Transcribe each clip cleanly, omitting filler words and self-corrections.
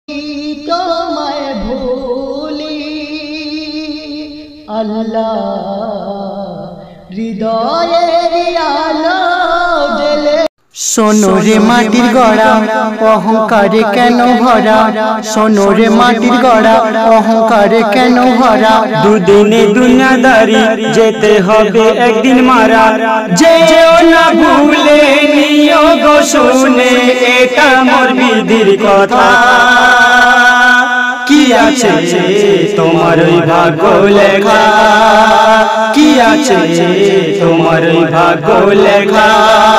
তোমায় ভুলি আল্লাহ হৃদয়ের আলো জ্বেলে। শোনো রে মাটির গড়া অহংকারে কেন ভরা, শোনো রে মাটির গড়া অহংকারে কেন ভরা। দুদিনে দুনিয়াদারি যেতে হবে একদিন মারা, যেও না ভুলে নিও গো শুনে এটা মোর বিধির কথা। কি আছে তোমার ওই ভাগ্য লেখা, কি আছে তোমার ওই ভাগ্য লেখা।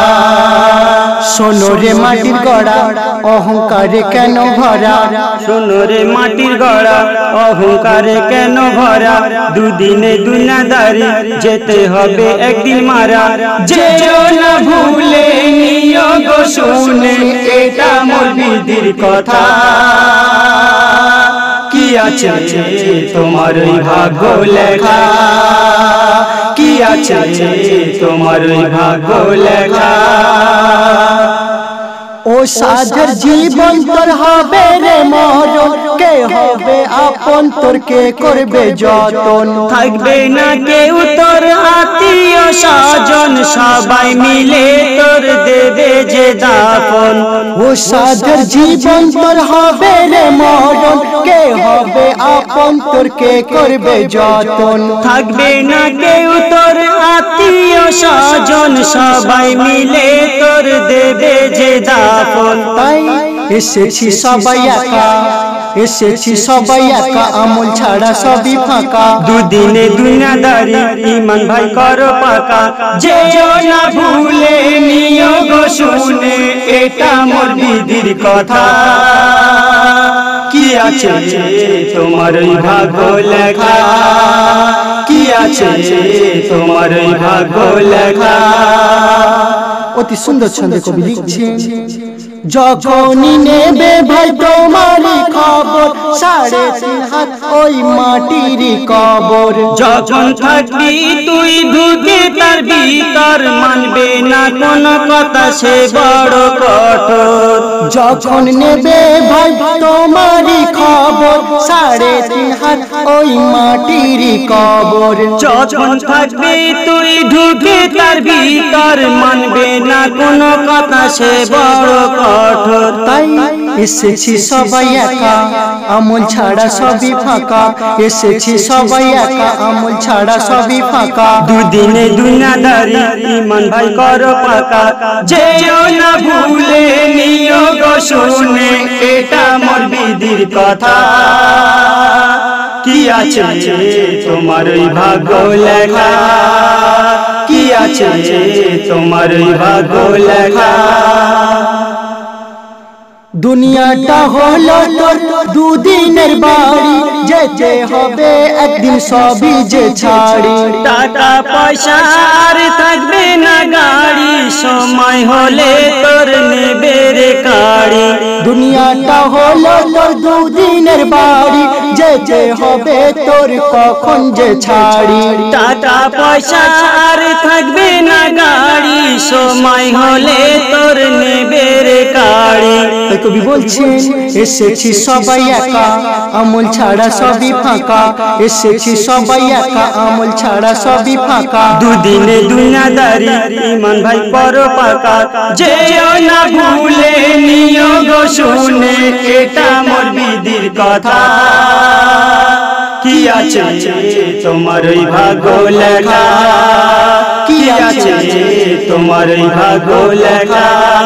শোনো রে মাটির গড়া অহংকারে কেন ভরা, শোনো রে মাটির গড়া অহংকারে কেন ভরা। দুদিনে দুনিয়াদারি যেতে হবে একদিন মারা, যেও না ভুলে নিও গো শুনে এটা মোর বিধির কথা। কি আছে তোমার ওই ভাগ্য লেখা, কি আছে তোমার ওই ভাগ্য লেখা। ও সাধের জীবন তোর হবে রে মরণ, কে হবে আপন তোর কে করবে যতন। থাকবে না কেউ তোর আত্মীয় স্বজন, সবাই মিলে তোর দেবে যে দাফন। ও সাধের জীবন তোর হবে রে মরণ, কে হবে আপন তোর কে করবে যতন। থাকবে না কেউ তোর আত্মীয় স্বজন, সবাই মিলে তোর দেবে যে দাফন। তাই এসেছি সবাই একা, এসেছি সবাই একা, আমল ছাড়া সবই ফাঁকা। দুদিনে দুনিয়াদারি ইমান ভাই করো পাকা, যেও না ভুলে নিও গো শুনে এটা মোর বিধির কথা। কি আছে তোমার ওই ভাগ্য লেখা, কি আছে তোমার ওই ভাগ্য লেখা। অতি সুন্দর ছন্দে কবি লিখছেন, যখনই নেবে ভাই তোমারই খবর, 3.5 হাত ওই মাটির কবর। যখন থাকবি তুই ঢুকে তার ভিতর, মানবে না কোন কথা সে বড় কঠোর। যখন নেবে ভাই তোমারই খবর, 3.5 হাত ওই মাটির কবর। যখন থাকবি তুই ঢুকে তার ভিতর, মানবে না কোন কথা সে বড় কঠোর। তাই এসেছি সবাই একা, আমল ছাড়া সবই ফাঁকা। এসেছি সবাই একা, আমল ছাড়া সবই ফাঁকা। দুদিনে দুনিয়াদারি ইমান ভাই করো পাকা, যেও না ভুলে নিও গো শুনে এটা মোর বিধির কথা। কি আছে তোমার ওই ভাগ্য লেখা, কি আছে তোমার ওই ভাগ্য লেখা। দুনিয়াটা হলো তোর দুদিনের বাড়ি, যেতে হবে একদিন সবই যে ছাড়ি। টাকা পয়সার থাকবে না গাড়ি, সময় হলে তোর নেবে রে কাড়ি। দুনিয়াটা হলো তোর দুদিনের বাড়ি, যেতে হবে তোর কখন যে ছাড়ি। টাকা পয়সার থাকবে না গাড়ি, সময় হলে তোর নেবে রে কাড়ি। কবি বলছেন, এসেছি সবাই একা, আমল ছাড়া সবই ফাঁকা। এসেছি সবাই একা, আমল ছাড়া সবই ফাঁকা। দুদিনে দুনিয়াদারি ইমান ভাই করো পাকা, যেও না ভুলে নিও গো শুনে এটা মোর বিধির কথা। কি আছে তোমার ওই ভাগ্য লেখা, কি আছে তোমার ওই ভাগ্য লেখা।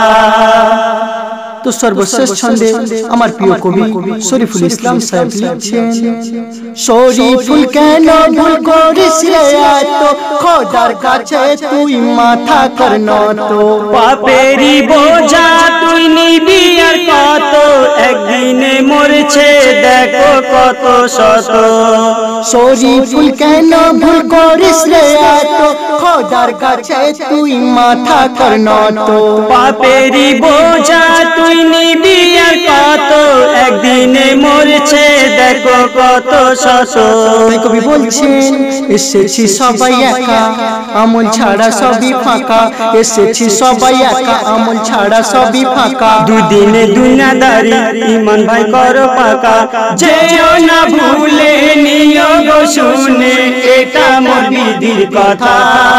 তো সর্বশেষ ছন্দে আমার প্রিয় কবি শরীফুল ইসলাম সাহেব লিখছেন, শরীফুল কেন ভুল করিস রে এত, খোদার কাছে তুই মাথা কর নত। পাপেরই বোঝা তুই নিবি আর কত, একদিনে মরছে দেখো কত শত। শরীফুল কেন ভুল করিস রে এত, খোদার কাছে তুই মাথা কর নত। পাপেরই বোঝা তুই নিবি আর কত, একদিনে মরছে দেখো কত শত। তাই কবি বলছেন এসেছি সবাই একা আমল ছাড়া সবই ফাঁকা, এসেছি সবাই একা আমল ছাড়া সবই ফাঁকা। দুদিনে দুনিয়াদারি ইমান ভাই করো পাকা, যেও না ভুলে নিও গো শুনে এটা মোর বিধির কথা।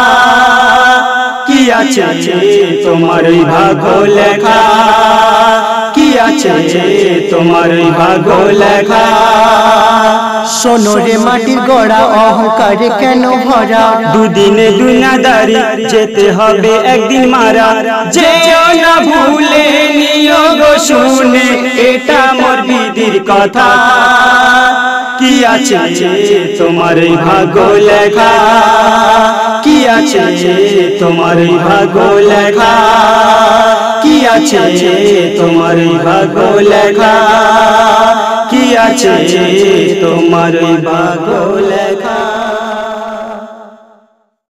কি আছে তোমার ওই ভাগ্য লেখা, কি আছে তোমার ওই ভাগ্য লেখা। শোনো রে মাটির গড়া অহংকারে কেন ভরা, দুদিনে দুনিয়াদারি যেতে হবে একদিন মারা, যেও না ভুলে নিও গো শুনে এটা মোর বিধির কথা। কি আছে তোমার এই ভাগ্য লেখা, কি আছে তোমার এই ভাগ্য লেখা, কি আছে তোমার এই ভাগ্য লেখা, কি আছে তোমার এই ভাগ্য লেখা।